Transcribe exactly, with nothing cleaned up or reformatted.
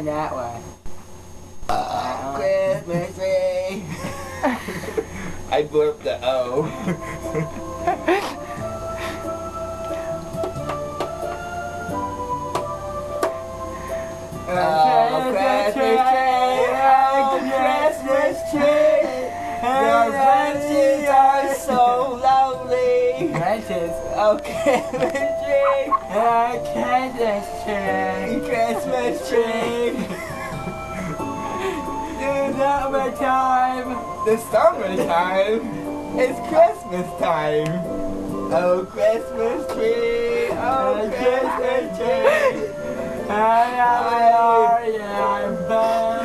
going that way. Uh, Christmas tree. I blurped the O. Oh, Christmas tree, oh, Christmas tree, your branches are so lonely. Branches. Oh, Christmas tree, Oh, Christmas tree. Christmas tree. The summertime. The summertime is Christmas time. Oh, Christmas tree, oh, Christmas tree. I am, I am,